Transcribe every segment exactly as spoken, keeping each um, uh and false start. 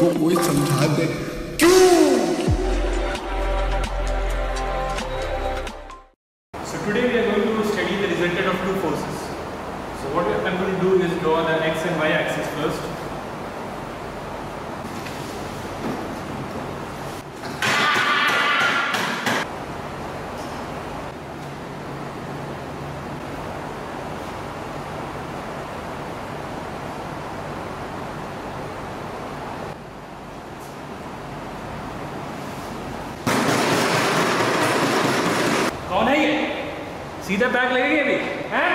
को कोई समझा दे क्यों। So today we are going to study the resultant of two forces. So what I'm going to do is draw the x and y axis first. कौन है ये? सीधा bag लगेगी अभी हैं?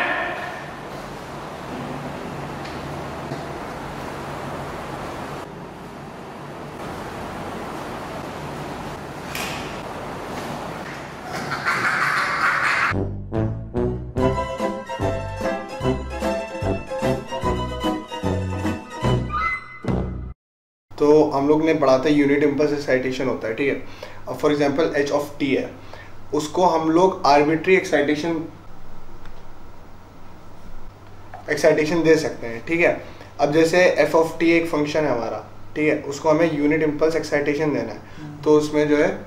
तो हम लोग ने पढ़ा था यूनिट इम्पल्स एक्साइटेशन होता है, ठीक है। अब for example H of T है, उसको हम लोग आर्बिट्री एक्साइटेशन एक्साइटेशन दे सकते हैं, ठीक है। अब जैसे एफ ऑफ टी एक फंक्शन है हमारा, ठीक है, उसको हमें यूनिट इम्पल्स एक्साइटेशन देना है, तो उसमें जो है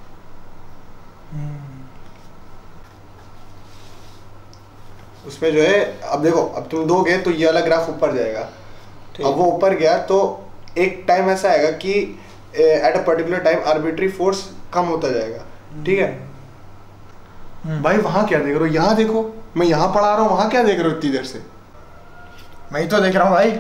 उसमें जो है अब देखो, अब तुम दोगे तो ये वाला ग्राफ ऊपर जाएगा। अब वो ऊपर गया तो एक टाइम ऐसा आएगा कि at a particular time arbitrary force कम होता जाएगा, ठीक है। भाई वहां क्या देख रहे हो? यहाँ देखो, मैं यहाँ पढ़ा रहा हूँ, वहां क्या देख रहे हो इतनी देर से? मैं ही तो देख रहा हूँ भाई।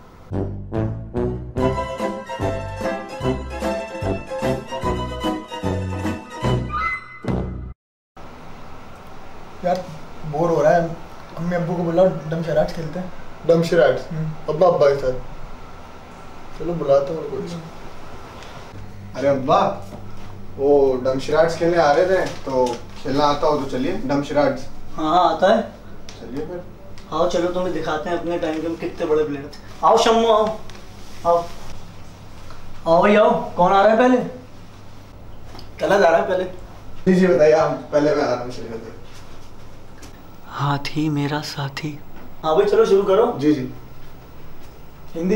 यार बोर हो रहा है, अम्मी अब्बू को बुलाओ, डम शराट खेलते हैं। डम शराट? अब्बा अब्बा के साथ चलो बुलाता हूँ कुछ। अरे अब्बा, वो डम शराट्स खेलने आ रहे थे, तो खेलना आता हो तो चलिए डम शराट्स। हाँ हाँ आता है, चलिए फिर। आओ चलो तुम्हें दिखाते हैं अपने टाइम के हम कितने बड़े प्लेयर थे। आओ शम्मू, आओ आओ आओ भाई आओ। कौन आ रहा है पहले? कला जा रहा है पहले? जी जी बताइए, आप पहले मैं आ रहा हूँ। चलिए बताइए। हाथी मेरा साथी। हाँ भाई चलो शुरू करो। जी जी। हिंदी।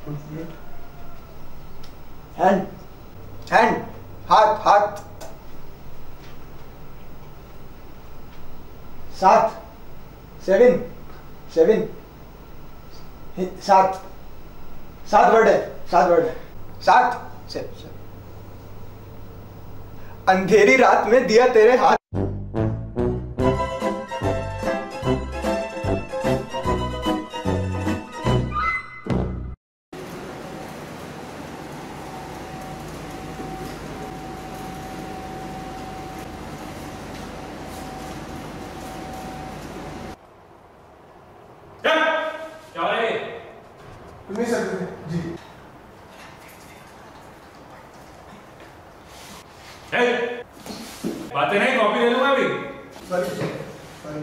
हैंड हैंड, हाथ हाथ। सात, सेवन सेवन, सात सात वर्ड है, सात वर्ड है, सात से, से। अंधेरी रात में दिया तेरे हाथ। क्या हो रहा है? नहीं सर जी। बातें नहीं, कॉपी ले लूंगा अभी। Sorry sorry.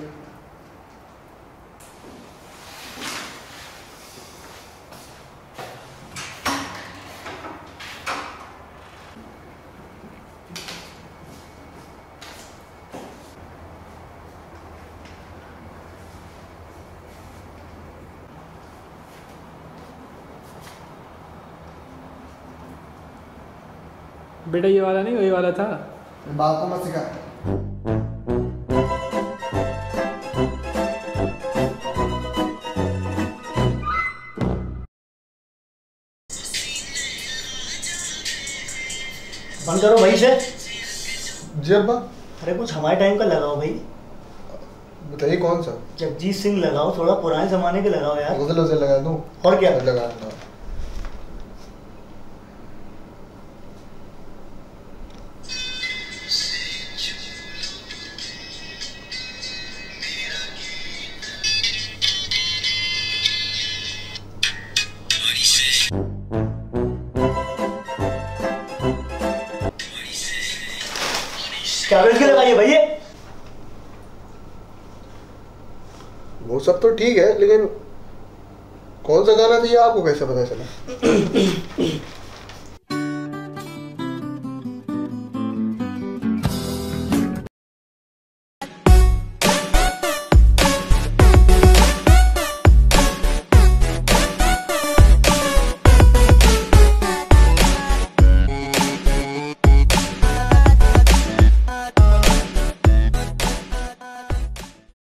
बेटा ये वाला नहीं, वही वाला था। बात तो मत सिखा। बंद करो भाई से। जी अब्बा। अरे कुछ हमारे टाइम का लगाओ भाई। बताइए कौन सा? जगजीत सिंह लगाओ, थोड़ा पुराने जमाने के लगाओ यार। गजल वजल लगा दूं? और क्या लगा दूं? क्या बेच के लगाइए भैया? वो सब तो ठीक है, लेकिन कौन सा गाना था ये आपको कैसे पता चला?